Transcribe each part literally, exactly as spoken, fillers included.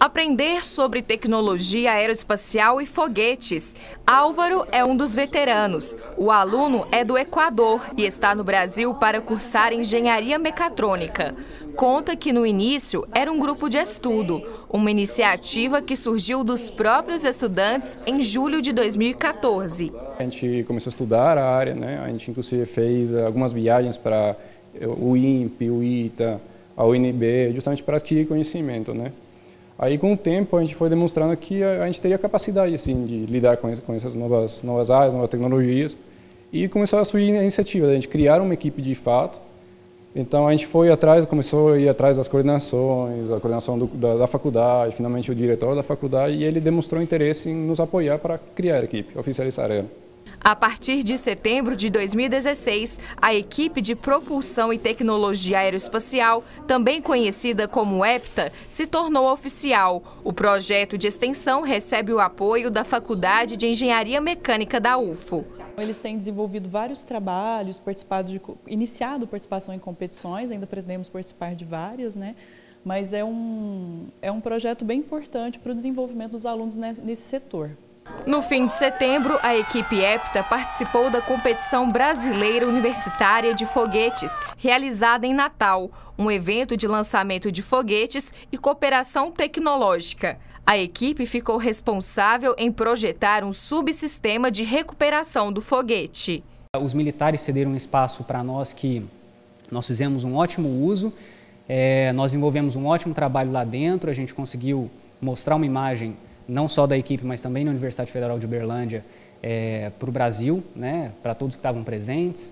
Aprender sobre tecnologia aeroespacial e foguetes. Álvaro é um dos veteranos. O aluno é do Equador e está no Brasil para cursar engenharia mecatrônica. Conta que no início era um grupo de estudo, uma iniciativa que surgiu dos próprios estudantes em julho de dois mil e quatorze. A gente começou a estudar a área, né? A gente inclusive fez algumas viagens para o INPE, o ITA, a U N B, justamente para adquirir conhecimento, né? Aí, com o tempo, a gente foi demonstrando que a gente teria capacidade assim, de lidar com essas novas, novas áreas, novas tecnologias. E começou a surgir a iniciativa de a gente criar uma equipe de fato. Então, a gente foi atrás, começou a ir atrás das coordenações, a coordenação do, da, da faculdade, finalmente o diretor da faculdade, e ele demonstrou interesse em nos apoiar para criar a equipe, oficializar ela. A partir de setembro de dois mil e dezesseis, a equipe de propulsão e tecnologia aeroespacial, também conhecida como EPTA, se tornou oficial. O projeto de extensão recebe o apoio da Faculdade de Engenharia Mecânica da U F O. Eles têm desenvolvido vários trabalhos, participado de, iniciado participação em competições, ainda pretendemos participar de várias, né? Mas é um, é um projeto bem importante para o desenvolvimento dos alunos nesse setor. No fim de setembro, a equipe EPTA participou da competição brasileira universitária de foguetes, realizada em Natal, um evento de lançamento de foguetes e cooperação tecnológica. A equipe ficou responsável em projetar um subsistema de recuperação do foguete. Os militares cederam um espaço para nós que nós fizemos um ótimo uso, é, nós desenvolvemos um ótimo trabalho lá dentro, a gente conseguiu mostrar uma imagem não só da equipe, mas também na Universidade Federal de Uberlândia, é, para o Brasil, né, para todos que estavam presentes.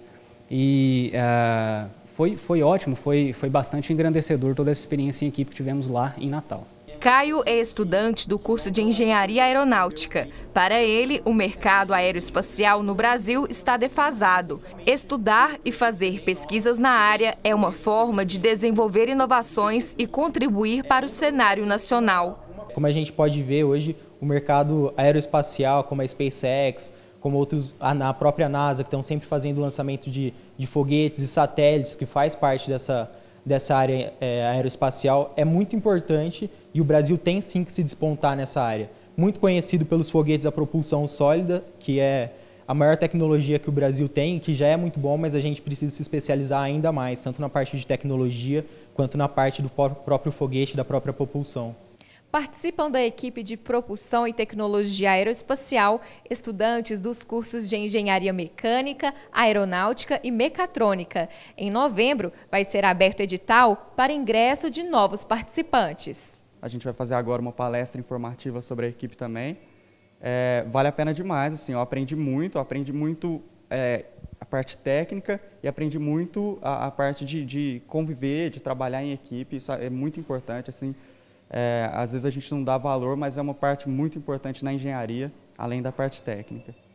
E uh, foi, foi ótimo, foi, foi bastante engrandecedor toda essa experiência em equipe que tivemos lá em Natal. Caio é estudante do curso de Engenharia Aeronáutica. Para ele, o mercado aeroespacial no Brasil está defasado. Estudar e fazer pesquisas na área é uma forma de desenvolver inovações e contribuir para o cenário nacional. Como a gente pode ver hoje, o mercado aeroespacial, como a SpaceX, como outros, a própria NASA, que estão sempre fazendo lançamento de, de foguetes e satélites, que faz parte dessa, dessa área é, aeroespacial, é muito importante e o Brasil tem sim que se despontar nessa área. Muito conhecido pelos foguetes a propulsão sólida, que é a maior tecnologia que o Brasil tem, que já é muito bom, mas a gente precisa se especializar ainda mais, tanto na parte de tecnologia, quanto na parte do próprio foguete, da própria propulsão. Participam da equipe de propulsão e tecnologia aeroespacial estudantes dos cursos de engenharia mecânica, aeronáutica e mecatrônica. Em novembro, vai ser aberto edital para ingresso de novos participantes. A gente vai fazer agora uma palestra informativa sobre a equipe também. É, vale a pena demais, assim, eu aprendi muito, eu aprendi muito é, a parte técnica e aprendi muito a, a parte de, de conviver, de trabalhar em equipe, isso é muito importante, assim. É, às vezes a gente não dá valor, mas é uma parte muito importante na engenharia, além da parte técnica.